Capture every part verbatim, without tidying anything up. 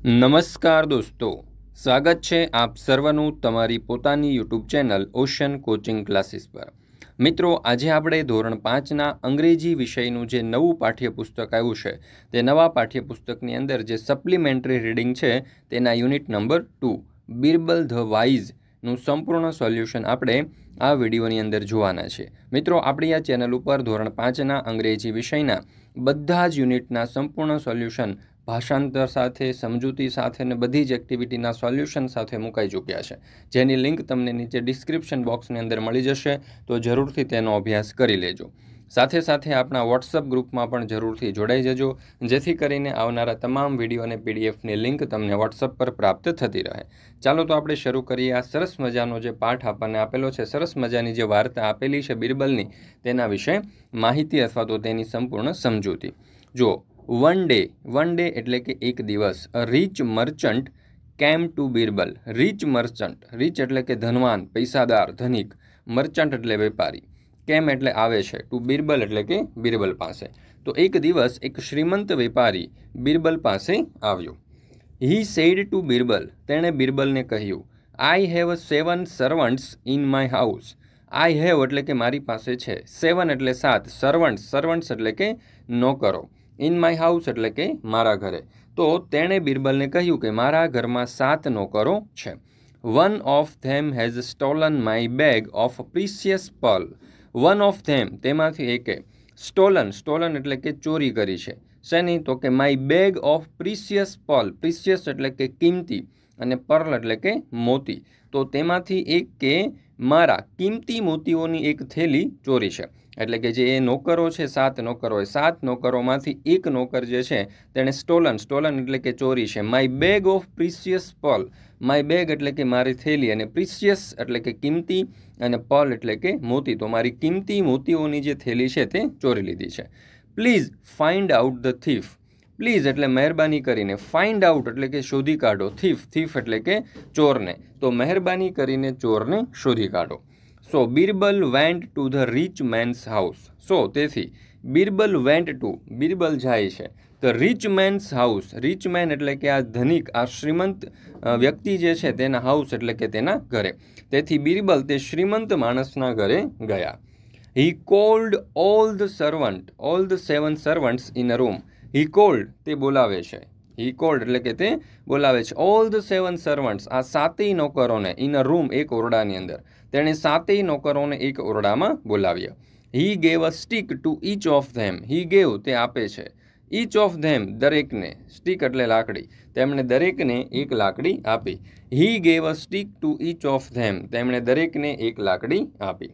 નમસ્કાર દોસ્તો, સ્વાગત છે આપ સર્વનું તમારી પોતાની YouTube channel ocean coaching classes પર। મિત્રો, આજે આપણે ધોરણ પાંચના અંગ્રેજી વિષયનું જે નવું પાઠ્યપુસ્તક આવ્યું છે તે નવા પાઠ્યપુસ્તકની અંદર જે સપ્લિમેન્ટરી રીડિંગ છે તેના unit number two Birbal the વાઇઝનું સંપૂર્ણ સોલ્યુશન આપણે આ વિડીયોની અંદર જોવાના છે। મિત્રો, આપણી આ ચેનલ ઉપર ધોરણ પાંચના અંગ્રેજી વિષયના બધા જ યુનિટના સંપૂર્ણ સોલ્યુશન ભાષાંતર સાથે, સમજૂતી સાથે અને બધી જ એક્ટિવિટીના સોલ્યુશન સાથે મુકાઈ ચૂક્યા છે, જેની લિંક તમને નીચે ડિસ્ક્રિપ્શન બોક્સની અંદર મળી જશે, તો જરૂરથી તેનો અભ્યાસ કરી લેજો। સાથે સાથે આપણા વોટ્સઅપ ગ્રુપમાં પણ જરૂરથી જોડાઈ જજો, જેથી કરીને આવનારા તમામ વિડીયો અને પીડીએફની લિંક તમને વોટ્સઅપ પર પ્રાપ્ત થતી રહે। ચાલો તો આપણે શરૂ કરીએ। આ સરસ મજાનો જે પાઠ આપણને આપેલો છે, સરસ મજાની જે વાર્તા આપેલી છે બિરબલની, તેના વિશે માહિતી અથવા તો તેની સંપૂર્ણ સમજૂતી જો। વન ડે, વન ડે એટલે કે એક દિવસ, a rich merchant came to Birbal. Rich merchant, rich એટલે કે ધનવાન, પૈસાદાર, ધનિક, મર્ચન્ટ એટલે વેપારી, કેમ એટલે આવે છે, ટુ બિરબલ એટલે કે બિરબલ પાસે। તો એક દિવસ એક શ્રીમંત વેપારી બિરબલ પાસે આવ્યો। હી સેડ ટુ બિરબલ, તેણે બિરબલને કહ્યું, I have seven servants in my house. I have એટલે કે મારી પાસે છે, સેવન એટલે સાત, સર્વન્ટ્સ, સર્વન્ટ્સ એટલે કે નોકરો, ઇન માય હાઉસ એટલે કે મારા ઘરે। તો તેણે બિરબલને કહ્યું કે મારા ઘરમાં સાત નોકરો છે। One of them has stolen my bag of precious pearl. One of them, તેમાંથી એકે, સ્ટોલન, સ્ટોલન એટલે કે ચોરી કરી છે, શેની, તો કે my bag of precious pearl. Precious એટલે કે કિંમતી અને પર્લ એટલે કે મોતી। તો તેમાંથી એક કે મારા કિંમતી મોતીઓની એક થેલી ચોરી છે। એટલે કે જે એ નોકરો છે, સાત નોકરો, એ સાત નોકરોમાંથી એક નોકર જે છે તેણે સ્ટોલન, સ્ટોલન એટલે કે ચોરી છે, my bag of precious pearl. My bag એટલે કે મારી થેલી, અને પ્રિસિયસ એટલે કે કિંમતી, અને પર્લ એટલે કે મોતી। તો મારી કિંમતી મોતીઓની જે થેલી છે તે ચોરી લીધી છે। Please find out the thief. Please એટલે મહેરબાની કરીને, ફાઇન્ડ આઉટ એટલે કે શોધી કાઢો, થીફ, થીફ એટલે કે ચોરને, તો મહેરબાની કરીને ચોરને શોધી કાઢો। So Birbal went to the rich man's house. So તેથી બિરબલ વેન્ટ ટુ, બિરબલ જાય છે, the rich man's house. Rich man એટલે કે આ ધનિક, આ શ્રીમંત વ્યક્તિ જે છે તેના હાઉસ એટલે કે તેના ઘરે। તેથી બિરબલ તે શ્રીમંત માણસના ઘરે ગયા। He called all the servant, all the seven servants in a room. He called, તે બોલાવે છે, હી કોલ્ડ એટલે કે તે બોલાવે છે, ઓલ ધ સેવન સર્વન્ટ્સ, આ સાતેય નોકરોને, ઇન અ રૂમ એક ઓરડાની અંદર, તેણે સાતેય નોકરોને એક ઓરડામાં બોલાવ્યા। He gave a stick to each of them. He gave, તે આપે છે, ઈચ ઓફ ધેમ, દરેકને, સ્ટીક એટલે લાકડી, તેમણે દરેકને એક લાકડી આપી। He gave a stick to each of them, તેમણે દરેકને એક લાકડી આપી।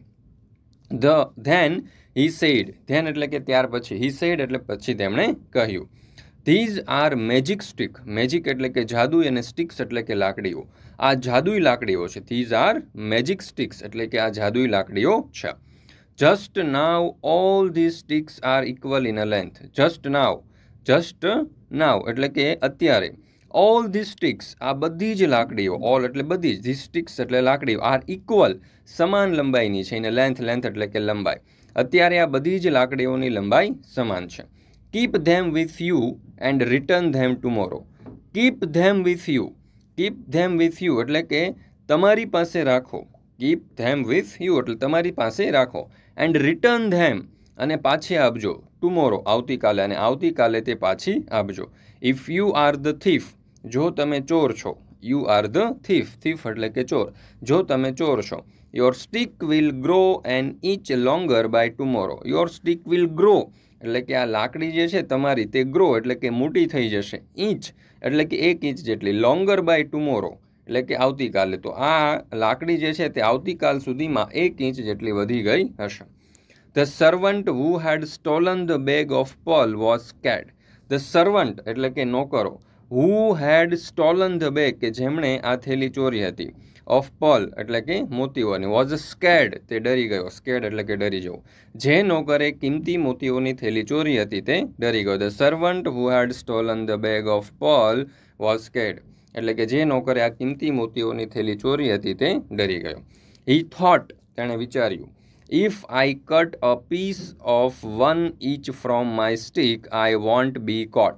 The then he said, then એટલે કે ત્યાર પછી, હી સેડ એટલે પછી તેમણે કહ્યું, these are magic stick. Magic એટલે કે જાદુ, અને સ્ટિક્સ એટલે કે લાકડીઓ, આ જાદુઈ લાકડીઓ છે। ધીઝ આર મેજિક સ્ટિક્સ એટલે કે આ જાદુઈ લાકડીઓ છે। Just now all these sticks are equal in a length. Just now, just now એટલે કે અત્યારે, ઓલ ધીઝ સ્ટિક્સ, આ બધી જ લાકડીઓ, ઓલ એટલે બધી જ, ધીઝ સ્ટિક્સ એટલે લાકડીઓ, આર ઇક્વલ, સમાન લંબાઈની છે, એને લેન્થ, લેન્થ એટલે કે લંબાઈ, અત્યારે આ બધી જ લાકડીઓની લંબાઈ સમાન છે। Keep them with you and return them tomorrow. Keep them with you, keep them with you એટલે કે તમારી પાસે રાખો, કીપ ધેમ વિથ યુ એટલે તમારી પાસે રાખો, એન્ડ રિટર્ન ધેમ અને પાછી આપજો, ટુમોરો આવતીકાલે, અને આવતીકાલે તે પાછી આપજો। If you are the thief, જો તમે ચોર છો, you are the thief, thief એટલે કે ચોર, જો તમે ચોર છો, your stick will grow an inch longer by tomorrow. Your stick will grow એટલે કે આ લાકડી જે છે તમારી, તે ગ્રો એટલે કે મોટી થઈ જશે, ઇંચ એટલે કે એક ઇંચ જેટલી, લોંગર બાય ટુમોરો એટલે કે આવતીકાલે, તો આ લાકડી જે છે તે આવતીકાલ સુધીમાં એક ઇંચ જેટલી વધી ગઈ હશે। The servant who had stolen the bag of pearl was scared. The servant એટલે કે નોકરો, who had stolen the bag કે જેમણે આ થેલી ચોરી હતી, ઓફ પર્લ એટલે કે મોતીઓની, વોઝ સ્કેર્ડ તે ડરી ગયો, સ્કેર્ડ એટલે કે ડરી જવું, જે નોકરે કિંમતી મોતીઓની થેલી ચોરી હતી તે ડરી ગયો। The servant who had stolen the bag of pearl was scared એટલે કે જે નોકરે આ કિંમતી મોતીઓની થેલી ચોરી હતી તે ડરી ગયો। હી થોટ, તેણે વિચાર્યું, if I cut a piece of one inch from my stick I won't be caught.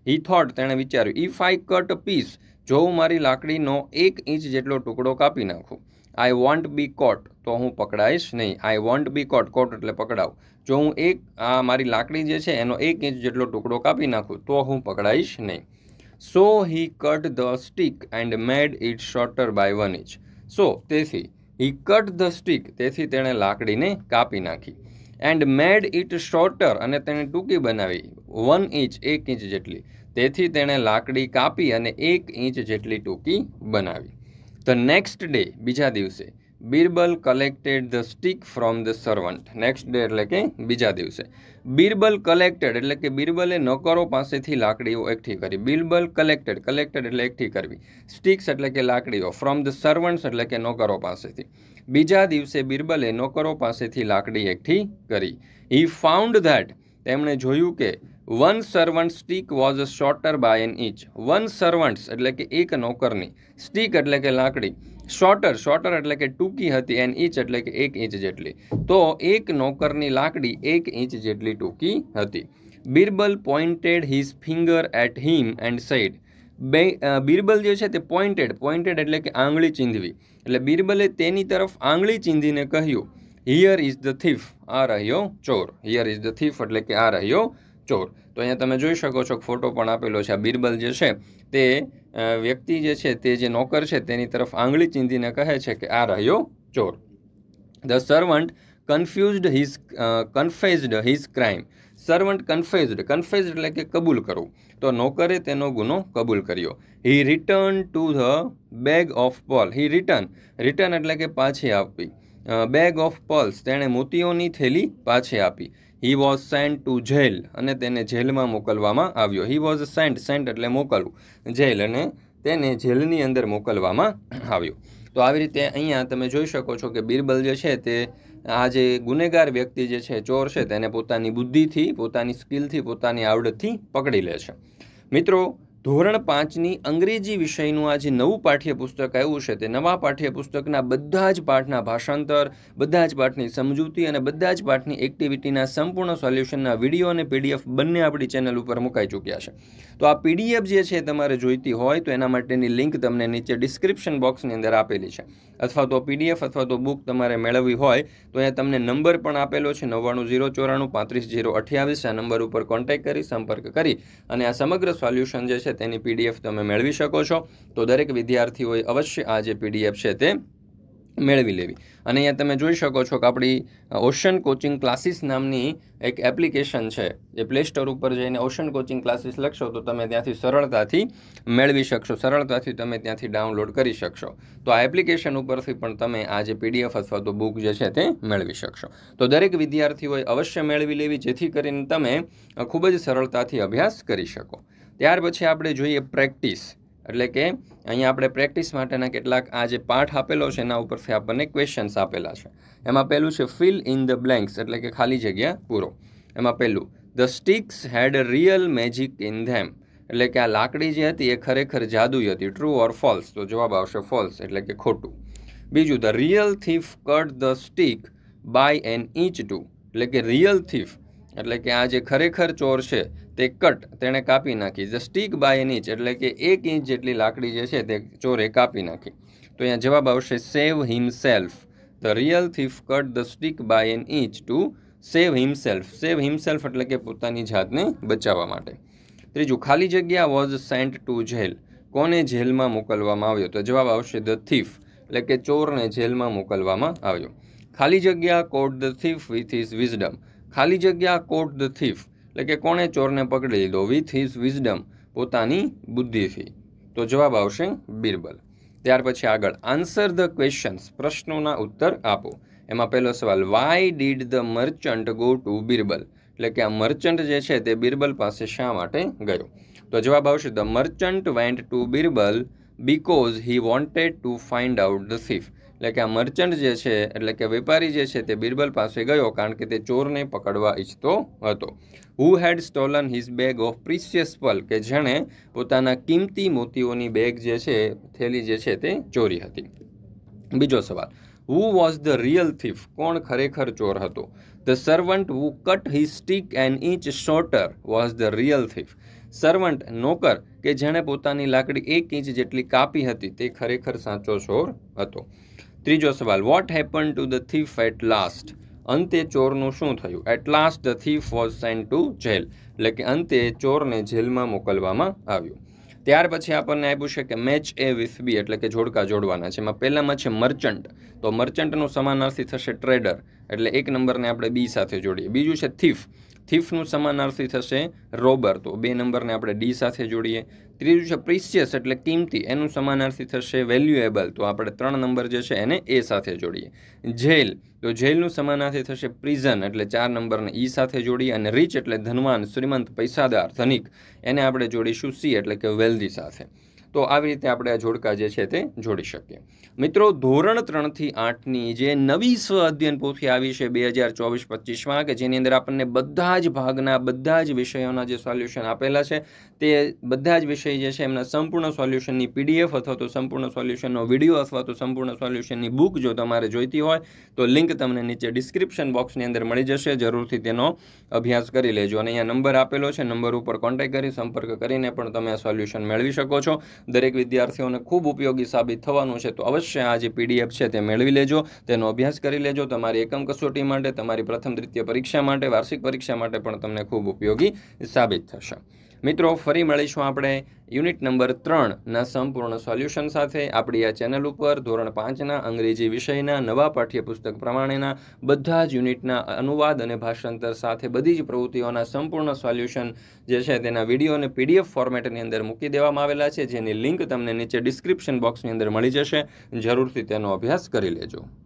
He thought તેણે વિચાર્યું, if I cut a piece, જો હું મારી લાકડીનો એક ઇંચ જેટલો ટુકડો કાપી નાખું, આઈ વોન્ટ બી કોટ, તો હું પકડાઈશ નહીં. આઈ વોન્ટ બી કોટ, કોટ એટલે પકડાવ. જો હું એક આ મારી લાકડી જે છે એનો એક ઇંચ જેટલો ટુકડો કાપી નાખું તો હું પકડાઈશ નહીં. So he cut the stick and made it shorter by one inch. So તેથી હી કટ ધ સ્ટીક, તેથી તેણે લાકડીને કાપી નાખી. એન્ડ મેડ ઇટ શોર્ટર, અને તેણે ટૂંકી બનાવી, વન ઇંચ, એક ઇંચ જેટલી. તેથી તેણે લાકડી કાપી અને એક ઇંચ જેટલી ટૂંકી બનાવી. ધ નેક્સ્ટ ડે, બીજા દિવસે, Birbal collected the stick from the servant. Next day એટલે કે બીજા દિવસે બિરબલ કલેક્ટેડ એટલે કે બિરબલે નોકરો પાસેથી લાકડીઓ એકઠી કરી. બિરબલ કલેક્ટેડ, કલેક્ટેડ એટલે એકઠી કરવી, સ્ટીક્સ એટલે કે લાકડીઓ, ફ્રોમ ધ સર્વન્ટ્સ એટલે કે નોકરો પાસેથી. બીજા દિવસે બિરબલે નોકરો પાસેથી લાકડી એકઠી કરી. હી ફાઉન્ડ ધેટ, તેમણે જોયું કે one servant stick was shorter by an inch. One servants એટલે કે એક નોકરની, સ્ટીક એટલે કે લાકડી, શોર્ટર, શોર્ટર એટલે કે ટૂંકી હતી, એન ઇંચ એટલે કે એક ઇંચ જેટલી. તો એક નોકરની લાકડી એક ઇંચ જેટલી ટૂંકી હતી. Birbal pointed his finger at him and said. બે બિરબલ જે છે તે પોઇન્ટેડ, પોઇન્ટેડ એટલે કે આંગળી ચીંધવી, એટલે બિરબલે તેની તરફ આંગળી ચીંધીને કહ્યું, હિયર ઇઝ ધ થીફ, આ રહ્યો ચોર. હિયર ઇઝ ધ થીફ એટલે કે આ રહ્યો ચોર. તો અહીંયા તમે જોઈ શકો છો ફોટો પણ આપેલો છે. આ બિરબલ જે છે તે વ્યક્તિ જે છે તે જે નોકર છે તેની તરફ આંગળી ચીંધીને કહે છે કે આ રહ્યો ચોર. The servant confused his confessed his crime. Servant confessed, confessed એટલે કે કબૂલ કરવું, તો નોકરે તેનો ગુનો કબૂલ કર્યો. He return to the bag of pearl. He return, return એટલે કે પાછી આપવી. બેગ ઓફ પર્લ્સ, તેણે મોતીઓની થેલી પાછી આપી. He was sent to jail, અને તેને જેલમાં મોકલવામાં આવ્યો. હી વોઝ સેન્ટ, સેન્ટ એટલે મોકલવું, જેલ, અને તેને જેલની અંદર મોકલવામાં આવ્યો. તો આવી રીતે અહીંયા તમે જોઈ શકો છો કે બિરબલ જે છે તે આ જે ગુનેગાર વ્યક્તિ જે છે, ચોર છે, તેને પોતાની બુદ્ધિથી, પોતાની સ્કિલથી, પોતાની આવડતથી પકડી લે છે. મિત્રો, ધોરણ પાંચની અંગ્રેજી વિષયનું આ જે નવું પાઠ્યપુસ્તક આવ્યું છે તે નવા પાઠ્યપુસ્તકના બધા જ પાઠના ભાષાંતર, બધા જ પાઠની સમજૂતી અને બધા જ પાઠની એક્ટિવિટીના સંપૂર્ણ સોલ્યુશનના વિડીયો અને પીડીએફ બંને આપણી ચેનલ ઉપર મુકાઈ ચૂક્યા છે. તો આ પીડીએફ જે છે તમારે જોઈતી હોય તો એના માટેની લિંક તમને નીચે ડિસ્ક્રિપ્શન બોક્સની અંદર આપેલી છે. અથવા તો પીડીએફ અથવા તો બુક તમારે મેળવવી હોય તો અહીંયા તમને નંબર પણ આપેલો છે, નવ્વાણું ઝીરો ચોરાણું પાંત્રીસ ઝીરો અઠ્યાવીસ. આ નંબર ઉપર કોન્ટેક્ટ કરી, સંપર્ક કરી અને આ સમગ્ર સોલ્યુશન જે છે તેની પીડીએફ તમે મેળવી શકો છો. તો દરેક વિદ્યાર્થીઓએ અવશ્ય આ જે પીડીએફ છે તે મેળવી લેવી. અને અહીંયા તમે જોઈ શકો છો કે આપણી ઓશન કોચિંગ ક્લાસીસ નામની એક એપ્લિકેશન છે. એ પ્લે સ્ટોર ઉપર જઈને ઓશન કોચિંગ ક્લાસીસ લખશો તો તમે ત્યાંથી સરળતાથી મેળવી શકશો, સરળતાથી તમે ત્યાંથી ડાઉનલોડ કરી શકશો. તો આ એપ્લિકેશન ઉપરથી પણ તમે આ જે પીડીએફ અથવા તો બુક જે છે તે મેળવી શકશો. તો દરેક વિદ્યાર્થીઓએ અવશ્ય મેળવી લેવી, જેથી કરીને તમે ખૂબ જ સરળતાથી અભ્યાસ કરી શકો. ત્યાર પછી આપણે જોઈએ પ્રેક્ટિસ, એટલે કે અહીંયા આપણે પ્રેક્ટિસ માટેના કેટલાક આ જે પાઠ આપેલો છે એના ઉપરથી આપણને ક્વેશ્ચન્સ આપેલા છે. એમાં પહેલું છે ફિલ ઇન ધ બ્લેન્ક્સ, એટલે કે ખાલી જગ્યા પૂરો. એમાં પહેલું, the sticks had real magic in them, એટલે કે આ લાકડી જે હતી એ ખરેખર જાદુઈ હતી. ટ્રુ ઓર ફોલ્સ, તો જવાબ આવશે ફોલ્સ, એટલે કે ખોટું. બીજું, the real thief cut the stick by an inch to, એટલે કે રિયલ થીફ એટલે કે આ જે ખરેખર ચોર છે તે કટ, તેણે કાપી નાખી. The stick by an inch એટલે કે એક ઇંચ જેટલી લાકડી જે છે તે ચોરે કાપી નાખી. તો અહીંયા જવાબ આવશે save himself. The real thief cut the stick by an inch to save himself. Save himself એટલે કે પોતાની જાતને બચાવવા માટે. ત્રીજું, ખાલી જગ્યા વોઝ સેન્ટ ટુ જેલ, કોને જેલમાં મોકલવામાં આવ્યો? તો જવાબ આવશે ધ થીફ, એટલે કે ચોરને જેલમાં મોકલવામાં આવ્યો. ખાલી જગ્યા caught the thief with his wisdom, ખાલી જગ્યા કોટ ધ થીફ એટલે કે કોણે ચોરને પકડી લીધો? વિથ હિઝ વિઝડમ, પોતાની બુદ્ધિથી. તો જવાબ આવશે બિરબલ. ત્યાર પછી આગળ, આન્સર ધ ક્વેશ્ચન્સ, પ્રશ્નોના ઉત્તર આપો. એમાં પહેલો સવાલ, why did the merchant go to Birbal, એટલે કે આ મર્ચન્ટ જે છે તે બિરબલ પાસે શા માટે ગયો? તો જવાબ આવશે the merchant went to Birbal because he wanted to find out the thief, એટલે કે આ મર્ચન્ટ જે છે એટલે કે વેપારી જે છે તે બિરબલ પાસે ગયો કારણ કે તે ચોરને પકડવા ઈચ્છતો હતો. Who had stolen his bag of precious pearl, કે જેણે પોતાના કિંમતી મોતીઓની બેગ જે છે, થેલી જે છે તે ચોરી હતી. બીજો સવાલ, who was the real thief, કોણ ખરેખર ચોર હતો? The servant who cut his stick an inch shorter was the real thief, servant નોકર કે જેણે પોતાની લાકડી એક ઇંચ જેટલી કાપી હતી તે ખરેખર સાચો ચોર હતો. ત્રીજો સવાલ, what happen to the thief at last? અંતે ચોરનું શું થયું? At last the thief was sent to jail, એટલે કે અંતે ચોરને જેલમાં મોકલવામાં આવ્યું. ત્યાર પછી આપણને આપ્યું છે કે મેચ એ વિથ બી, એટલે કે જોડકા જોડવાના છે. એમાં પહેલામાં છે મર્ચન્ટ, તો મર્ચન્ટનું સમાનાર્થી થશે ટ્રેડર, એટલે એક નંબરને આપણે બી સાથે જોડીએ. બીજું છે થીફ, થીફનું સમાનાર્થી થશે રોબર, તો બે નંબરને આપણે ડી સાથે જોડીએ. ત્રીજું છે પ્રિસિયસ, એટલે કિંમતી, એનું સમાનાર્થી થશે વેલ્યુએબલ, તો આપણે ત્રણ નંબર જે છે એને એ સાથે જોડીએ. જેલ, તો જેલનું સમાનાર્થી થશે પ્રિઝન, એટલે ચાર નંબરને ઈ સાથે જોડીએ. અને રીચ એટલે ધનવાન, શ્રીમંત, પૈસાદાર, ધનિક, એને આપણે જોડીશું સી એટલે કે વેલ્ધી સાથે. તો આવી રીતે આપણે આ જોડકા જે છે તે જોડી શકીએ. મિત્રો, ધોરણ ત્રણથી આઠની જે નવી સ્વ અધ્યયન પોથી આવી છે બે હજાર ચોવીસ પચીસમાં, કે જેની અંદર આપણને બધા જ ભાગના બધા જ વિષયોના જે સોલ્યુશન આપેલા છે તે બધા જ વિષય જે છે એમના સંપૂર્ણ સોલ્યુશનની પીડીએફ અથવા તો સંપૂર્ણ સોલ્યુશનનો વિડીયો અથવા તો સંપૂર્ણ સોલ્યુશનની બુક જો તમારે જોઈતી હોય તો લિંક તમને નીચે ડિસ્ક્રિપ્શન બોક્સની અંદર મળી જશે. જરૂરથી તેનો અભ્યાસ કરી લેજો. અને અહીંયા નંબર આપેલો છે, નંબર ઉપર કોન્ટેક્ટ કરી સંપર્ક કરીને પણ તમે આ સોલ્યુશન મેળવી શકો છો. દરેક વિદ્યાર્થીઓને ખૂબ ઉપયોગી સાબિત થવાનું છે, તો અવશ્ય આ જે પીડીએફ છે તે મેળવી લેજો, તેનો અભ્યાસ કરી લેજો. તમારી એકમ કસોટી માટે, તમારી પ્રથમ દ્વિતીય પરીક્ષા માટે, વાર્ષિક પરીક્ષા માટે પણ તમને ખૂબ ઉપયોગી સાબિત થશે. મિત્રો, ફરી મળીશું આપણે યુનિટ નંબર ત્રણના સંપૂર્ણ સોલ્યુશન સાથે આપણી આ ચેનલ ઉપર. ધોરણ પાંચના અંગ્રેજી વિષયના નવા પાઠ્યપુસ્તક પ્રમાણેના બધા જ યુનિટના અનુવાદ અને ભાષાંતર સાથે બધી જ પ્રવૃત્તિઓના સંપૂર્ણ સોલ્યુશન જે છે તેના વિડીયો અને પીડીએફ ફોર્મેટની અંદર મૂકી દેવામાં આવેલા છે, જેની લિંક તમને નીચે ડિસ્ક્રિપ્શન બોક્સની અંદર મળી જશે. જરૂરથી તેનો અભ્યાસ કરી લેજો.